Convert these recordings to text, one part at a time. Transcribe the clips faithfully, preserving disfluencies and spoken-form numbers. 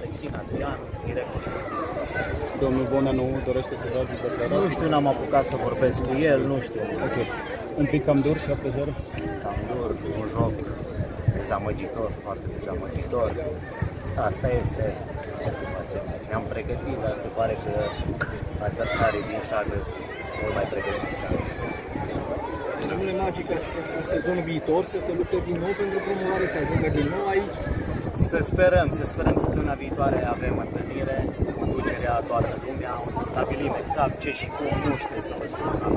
Alexin Adrian, director sportiv. Domnul Bona nu dorește să dea declarații? Nu știu, n-am apucat să vorbesc cu el, nu știu. Ok. Un pic cam dur, șapte zero? Cam dur, un joc dezamăgitor, foarte dezamăgitor. Asta este, ce să facem. Ne-am pregătit, dar se pare că adversarii din Șagă sunt mult mai pregătiți ca noi. Domnule Magic, aștept în sezonul viitor să se lupte din nou pentru promovare, să ajungă din nou aici? Să sperăm, să sperăm săptămâna viitoare avem întâlnire, conducerea toată lumea, o să stabilim exact ce și cum, nu știu să vă spun exact.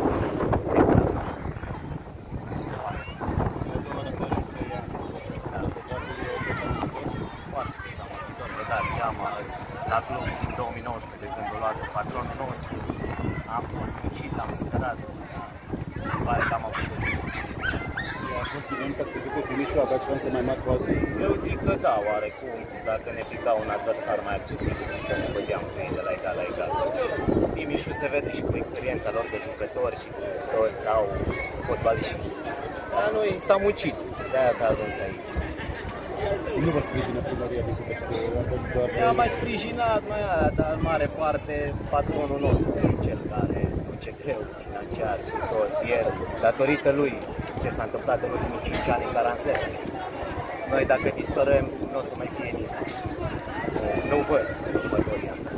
Foarte dezamăgitor, vă dați seama, la club din două mii nouăsprezece, de când a luat patronul nostru, am muncit, am sperat, îmi pare că am avut o A fost evident că ați crezut că Timișul avea șanse mai mari cu alții? Eu zic că da, oarecum, dacă ne pica un adversar mai accesibil, că ne băteam cu ei de la egal la egal. Timișul se vede și cu experiența lor de jucători și cu toți au fotbaliști. Dar noi s-a muncit, de-aia s-a ajuns aici. Nu vă sprijină primăria din București? Ne-a mai sprijinat, mai aia, dar în mare parte patronul nostru, cel care duce greu financiar și tot, el, datorită lui, ce s-a întâmplat în ultimii cinci ani în Caransec. Noi dacă dispărăm, nu o să mai fie nimeni. Nu văd în următorii ani.